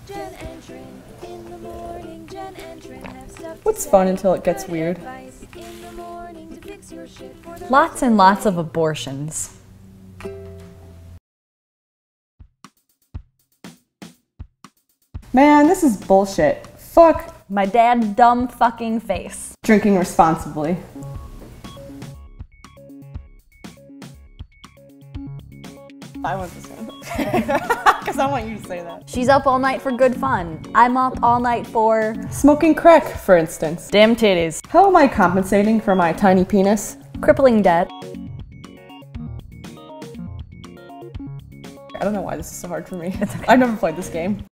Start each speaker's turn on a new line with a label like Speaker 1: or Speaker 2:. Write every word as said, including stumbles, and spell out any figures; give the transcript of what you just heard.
Speaker 1: Jenn and Trin in the morning. Jenn and Trin have stuff to
Speaker 2: What's
Speaker 1: say.
Speaker 2: fun until it gets
Speaker 1: Good
Speaker 2: weird?
Speaker 1: advice in the morning to fix your shit for the
Speaker 3: Lots
Speaker 1: rest
Speaker 3: and
Speaker 1: of
Speaker 3: lots
Speaker 1: the
Speaker 3: of
Speaker 1: day.
Speaker 3: abortions.
Speaker 2: Man, this is bullshit. Fuck
Speaker 3: My dad's dumb fucking face.
Speaker 2: drinking responsibly. I want this one. Because I want you to say that.
Speaker 3: She's up all night for good fun. I'm up all night for
Speaker 2: Smoking crack, for instance.
Speaker 3: damn titties.
Speaker 2: How am I compensating for my tiny penis?
Speaker 3: Crippling debt.
Speaker 2: I don't know why this is so hard for me. I've never played this game.